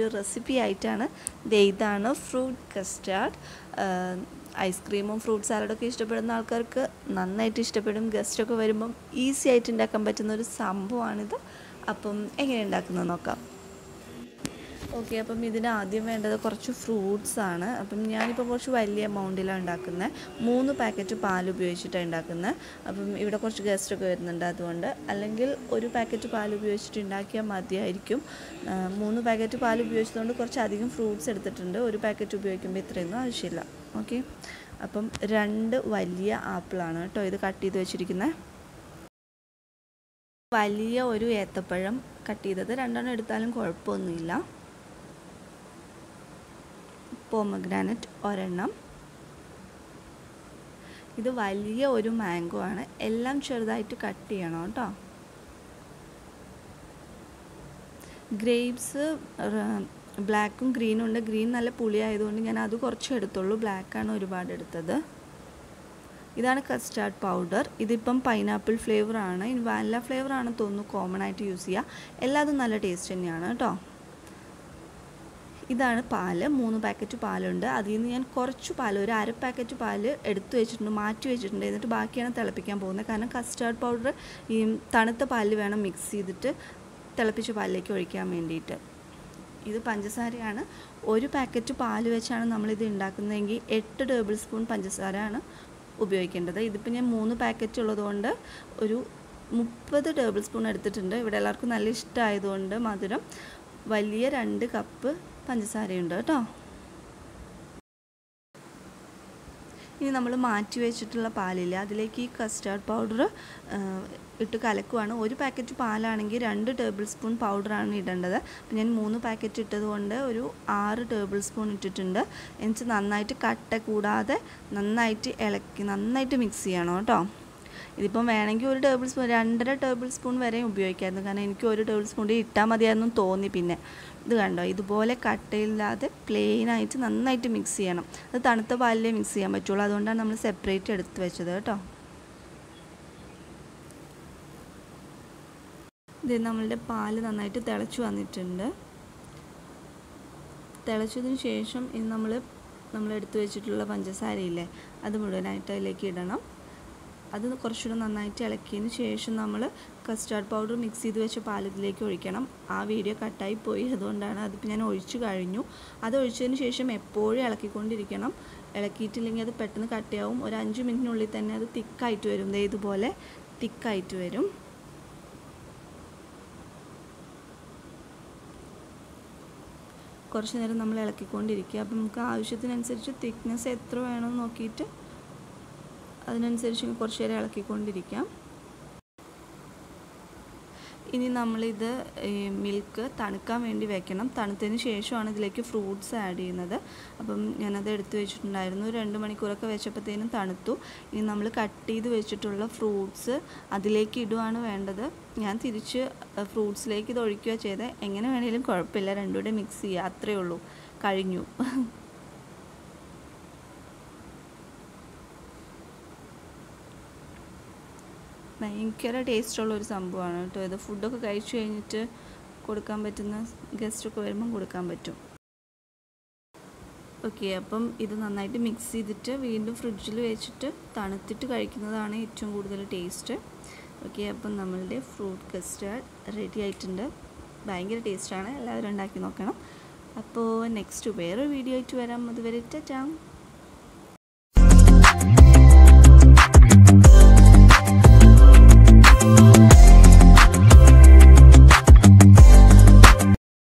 ഒരു റെസിപ്പി ആയിട്ടാണ്. ഇതാണ് ഫ്രൂട്ട് കസ്റ്റാർഡ്. ഐസ്ക്രീമും ഫ്രൂട്ട് സാലഡൊക്കെ ഇഷ്ടപ്പെടുന്ന ആൾക്കാർക്ക് നന്നായിട്ട് ഇഷ്ടപ്പെടും. ഗസ്റ്റൊക്കെ വരുമ്പം ഈസി ആയിട്ട് ഉണ്ടാക്കാൻ പറ്റുന്നൊരു സംഭവമാണിത്. അപ്പം എങ്ങനെ ഉണ്ടാക്കുന്നത് നോക്കാം. ഓക്കെ, അപ്പം ഇതിന് ആദ്യം വേണ്ടത് കുറച്ച് ഫ്രൂട്ട്സാണ്. അപ്പം ഞാനിപ്പോൾ കുറച്ച് വലിയ എമൗണ്ടിലാണ് ഉണ്ടാക്കുന്നത്. 3 പാക്കറ്റ് പാൽ ഉപയോഗിച്ചിട്ടാണ് ഉണ്ടാക്കുന്നത്. അപ്പം ഇവിടെ കുറച്ച് ഗസ്റ്റൊക്കെ വരുന്നുണ്ട്, അതുകൊണ്ട്. അല്ലെങ്കിൽ 1 പാക്കറ്റ് പാൽ ഉപയോഗിച്ചിട്ട് ഉണ്ടാക്കിയാൽ മതിയായിരിക്കും. 3 പാക്കറ്റ് പാൽ ഉപയോഗിച്ചതുകൊണ്ട് കുറച്ചധികം ഫ്രൂട്ട്സ് എടുത്തിട്ടുണ്ട്. 1 പാക്കറ്റ് ഉപയോഗിക്കുമ്പോൾ ഇത്രയൊന്നും ആവശ്യമില്ല. ഓക്കെ, അപ്പം 2 വലിയ ആപ്പിളാണ് കേട്ടോ ഇത് കട്ട് ചെയ്ത് വെച്ചിരിക്കുന്നത്. വലിയ ഒരു ഏത്തപ്പഴം കട്ട് ചെയ്തത് 2 എടുത്താലും കുഴപ്പമൊന്നുമില്ല. പോമഗ്രാനറ്റ് 1. ഇത് വലിയ ഒരു മാംഗോ ആണ്. എല്ലാം ചെറുതായിട്ട് കട്ട് ചെയ്യണം കേട്ടോ. ഗ്രേപ്സ് ബ്ലാക്കും ഗ്രീനും ഉണ്ട്. ഗ്രീൻ നല്ല പുളിയായതുകൊണ്ട് ഞാൻ അത് കുറച്ച് എടുത്തുള്ളൂ. ബ്ലാക്കാണ് ഒരുപാട് എടുത്തത്. ഇതാണ് കസ്റ്റാർഡ് പൗഡർ. ഇതിപ്പം പൈനാപ്പിൾ ഫ്ലേവറാണ്. ഇനി വാനില ഫ്ലേവറാണെന്ന് തോന്നുന്നു കോമൺ ആയിട്ട് യൂസ് ചെയ്യുക. എല്ലാതും നല്ല ടേസ്റ്റ് തന്നെയാണ് കേട്ടോ. ഇതാണ് പാല്. 3 പാക്കറ്റ് പാലുണ്ട്. അതിൽ നിന്ന് ഞാൻ കുറച്ച് പാൽ, ഒരു 1/2 പാക്കറ്റ് പാൽ എടുത്തു വെച്ചിട്ടുണ്ട്, മാറ്റി വെച്ചിട്ടുണ്ട്. എന്നിട്ട് ബാക്കിയാണ് തിളപ്പിക്കാൻ പോകുന്നത്. കാരണം കസ്റ്റാർഡ് പൗഡർ ഈ തണുത്ത പാലിൽ വേണം മിക്സ് ചെയ്തിട്ട് തിളപ്പിച്ച പാലിലേക്ക് ഒഴിക്കാൻ വേണ്ടിയിട്ട്. ഇത് പഞ്ചസാരയാണ്. 1 പാക്കറ്റ് പാൽ വെച്ചാണ് നമ്മളിത് ഉണ്ടാക്കുന്നതെങ്കിൽ 8 ടേബിൾ സ്പൂൺ പഞ്ചസാരയാണ് ഉപയോഗിക്കേണ്ടത്. ഇതിപ്പോൾ ഞാൻ 3 പാക്കറ്റ് ഉള്ളതുകൊണ്ട് ഒരു 30 ടേബിൾ സ്പൂൺ എടുത്തിട്ടുണ്ട്. ഇവിടെ എല്ലാവർക്കും നല്ല ഇഷ്ടമായതുകൊണ്ട് മധുരം വലിയ 2 കപ്പ് പഞ്ചസാരയുണ്ട് കേട്ടോ. ഇനി നമ്മൾ മാറ്റി വെച്ചിട്ടുള്ള പാലില്ല, അതിലേക്ക് ഈ കസ്റ്റാർഡ് പൗഡർ ഇട്ട് കലക്കുവാണ്. 1 പാക്കറ്റ് പാലാണെങ്കിൽ 2 ടേബിൾ സ്പൂൺ പൗഡറാണ് ഇടേണ്ടത്. ഞാൻ 3 പാക്കറ്റ് ഇട്ടതുകൊണ്ട് ഒരു 6 ടേബിൾ സ്പൂൺ ഇട്ടിട്ടുണ്ട്. എന്നിട്ട് നന്നായിട്ട് കട്ട കൂടാതെ നന്നായിട്ട് ഇളക്കി നന്നായിട്ട് മിക്സ് ചെയ്യണം കേട്ടോ. ഇതിപ്പം വേണമെങ്കിൽ 1 ടേബിൾ സ്പൂൺ 2.5 ടേബിൾ സ്പൂൺ വരെ ഉപയോഗിക്കാമായിരുന്നു. കാരണം എനിക്ക് 1 ടേബിൾ സ്പൂൺ ഇട്ടാൽ മതിയായിരുന്നു തോന്നി. പിന്നെ ഇത് കണ്ടോ, ഇതുപോലെ കട്ടയില്ലാതെ പ്ലെയിനായിട്ട് നന്നായിട്ട് മിക്സ് ചെയ്യണം. അത് തണുത്ത പാലിലേ മിക്സ് ചെയ്യാൻ പറ്റുള്ളൂ. അതുകൊണ്ടാണ് നമ്മൾ സെപ്പറേറ്റ് എടുത്ത് വെച്ചത് കേട്ടോ. ഇത് നമ്മളുടെ പാല് നന്നായിട്ട് തിളച്ച് വന്നിട്ടുണ്ട്. തിളച്ചതിന് ശേഷം ഇനി നമ്മൾ എടുത്ത് വെച്ചിട്ടുള്ള പഞ്ചസാരയില്ലേ, അത് മുഴുവനായിട്ട് അതിലേക്ക് ഇടണം. അത് കുറച്ചുകൂടെ നന്നായിട്ട് ഇളക്കിയതിന് ശേഷം നമ്മൾ കസ്റ്റാർഡ് പൗഡർ മിക്സ് ചെയ്ത് വെച്ച പാൽ ഇതിലേക്ക് ഒഴിക്കണം. ആ വീഡിയോ കട്ടായി പോയി, അതുകൊണ്ടാണ്. അതിപ്പോൾ ഞാൻ ഒഴിച്ചു കഴിഞ്ഞു. അത് ഒഴിച്ചതിന് ശേഷം എപ്പോഴും ഇളക്കിക്കൊണ്ടിരിക്കണം. ഇളക്കിയിട്ടില്ലെങ്കിൽ അത് പെട്ടെന്ന് കട്ടയാവും. ഒരു 5 മിനിറ്റിനുള്ളിൽ തന്നെ അത് തിക്കായിട്ട് വരും. ഇതുപോലെ തിക്കായിട്ട് വരും. കുറച്ച് നേരം നമ്മൾ ഇളക്കിക്കൊണ്ടിരിക്കുക. അപ്പം നമുക്ക് ആവശ്യത്തിനനുസരിച്ച് തിക്നെസ് എത്ര വേണമെന്ന് നോക്കിയിട്ട് അതിനനുസരിച്ച് കുറച്ച് നേരം ഇളക്കിക്കൊണ്ടിരിക്കാം. ഇനി നമ്മളിത് മിൽക്ക് തണുക്കാൻ വേണ്ടി വെക്കണം. തണുത്തതിന് ശേഷമാണ് ഇതിലേക്ക് ഫ്രൂട്ട്സ് ആഡ് ചെയ്യുന്നത്. അപ്പം ഞാനത് എടുത്ത് വെച്ചിട്ടുണ്ടായിരുന്നു. 2 മണിക്കൂറൊക്കെ വെച്ചപ്പോഴത്തേനും തണുത്തു. ഇനി നമ്മൾ കട്ട് ചെയ്ത് വെച്ചിട്ടുള്ള ഫ്രൂട്ട്സ് അതിലേക്ക് ഇടുകയാണ് വേണ്ടത്. ഞാൻ തിരിച്ച് ഫ്രൂട്ട്സിലേക്ക് ഇത് ഒഴിക്കുക ചെയ്ത്. എങ്ങനെ വേണമെങ്കിലും കുഴപ്പമില്ല, രണ്ടും കൂടെ മിക്സ് ചെയ്യുക, അത്രയേ ഉള്ളൂ, കഴിഞ്ഞു. ഭയങ്കര ടേസ്റ്റുള്ളൊരു സംഭവമാണ് കേട്ടോ ഇത്. ഫുഡൊക്കെ കഴിച്ചു കഴിഞ്ഞിട്ട് കൊടുക്കാൻ പറ്റുന്ന, ഗസ്റ്റൊക്കെ വരുമ്പം കൊടുക്കാൻ പറ്റും. ഓക്കെ, അപ്പം ഇത് നന്നായിട്ട് മിക്സ് ചെയ്തിട്ട് വീണ്ടും ഫ്രിഡ്ജിൽ വെച്ചിട്ട് തണുത്തിട്ട് കഴിക്കുന്നതാണ് ഏറ്റവും കൂടുതൽ ടേസ്റ്റ്. ഓക്കെ, അപ്പം നമ്മളുടെ ഫ്രൂട്ട് കസ്റ്റാർഡ് റെഡി ആയിട്ടുണ്ട്. ഭയങ്കര ടേസ്റ്റാണ്, എല്ലാവരും ഉണ്ടാക്കി നോക്കണം. അപ്പോൾ നെക്സ്റ്റ് വേറൊരു വീഡിയോ ആയിട്ട് വരാം. അതുവരെ ടാറ്റാ.